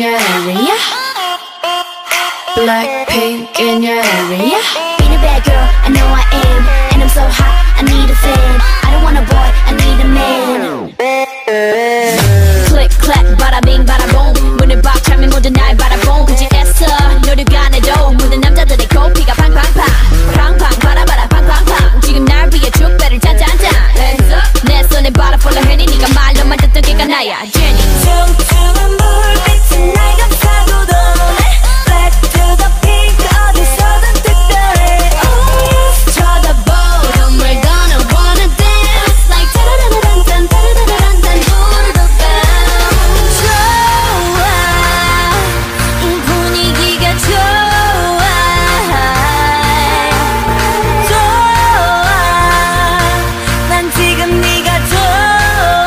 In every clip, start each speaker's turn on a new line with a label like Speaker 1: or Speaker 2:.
Speaker 1: your area? Blackpink in your area?
Speaker 2: Being a bad girl, I know I am. And I'm so hot, I need a fan. I don't want a boy, I need a man. Click, clack, bada bing, bada boom. 문을 박 차면 모두 날 바라본 굳이 애써 노력 안 해도 모든 남자들의 코피가 팡팡팡 팡팡 바라바라 팡팡팡 지금 날 위해 축배를 짜잔짠 내 손에 바라 폴라 해니 네가 말로만 듣던 게가 나야 제니 퉁퉁한 불빛이 날 감싸고 도네 Black to the pink 어디서든 특별해 쳐다보 Don't we're gonna wanna dance Like 따라라란딴 따라라란딴 부르도 bounce 좋아 이 분위기가 좋아 좋아 난 지금 네가 좋아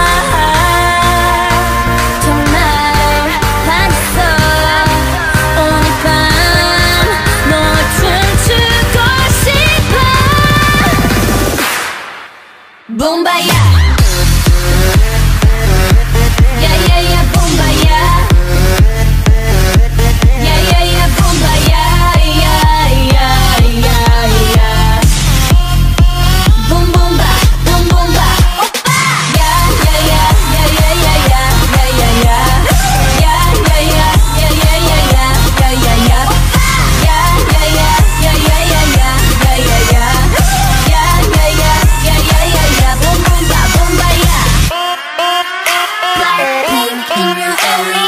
Speaker 2: 정말 반했어 오늘 밤 널 춤추고 싶어 붐바야 야야야 붐바야 야야야 붐바야 야야야야 붐붐바 붐붐바 오빠 야야야 야야야야 야야야 야야야 야야야야 야야야 야야야 야야야야 야야야 야야야 야야야야 붐붐바 붐바야 Blackpink in your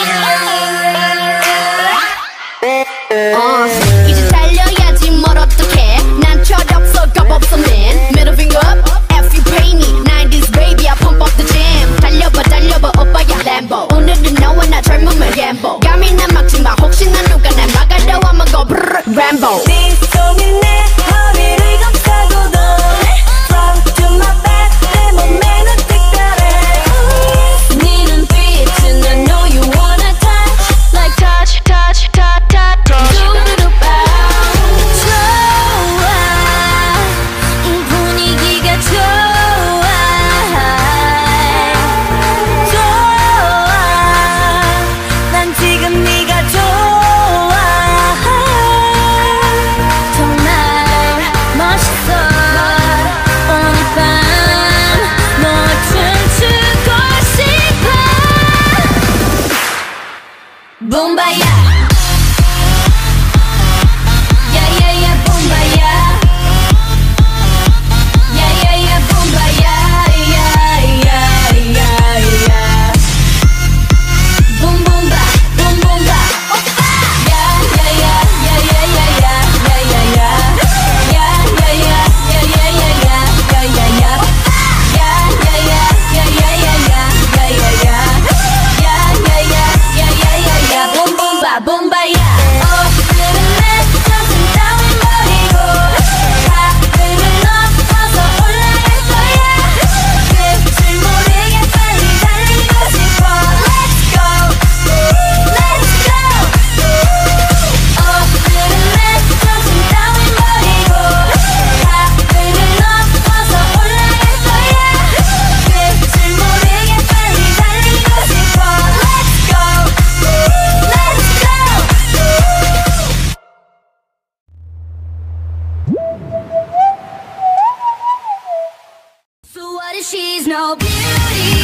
Speaker 2: area 이제 달려야지 뭘 어떡해 난 철없어 겁없어 man Middle finger up if you pay me 90s baby I pump up the jam 달려봐 달려봐 오빠야 Lambo 오늘은 너와 나 젊음을 gamble 감이나 막지마 혹시나 누가 날 막아도 I'ma go brrr Rambo 네 손이 내 허리를 감싸고 도네 Front to my back 내 몸매는 특별해 네 눈빛은 I know you wanna touch Like touch touch touch touch 두루루 bounce 좋아 이 분위기가 좋아 좋아 난 지금 네가 좋아 정말 멋있어 오늘 밤 널 춤추고 싶어 붐바야 야야야 붐바야 야야야 붐바야 야야야야 붐붐바 붐붐바 오빠 야야야 야야야야 야야야 야야야 야야야야 야야야 야야야 야야야야 야야야 야야야 야야야야 붐붐바 붐바야 오늘은 내 정신 따윈 버리고 하늘을 넘어서 올라갈 거야 끝을 모르게 빨리 달리고 싶어 Let's go Let's go 오늘은 내 정신 따윈 버리고 하늘을 넘어서 올라갈 거야 끝을 모르게 빨리 달리고 싶어 Let's go Let's go So what if she's no beauty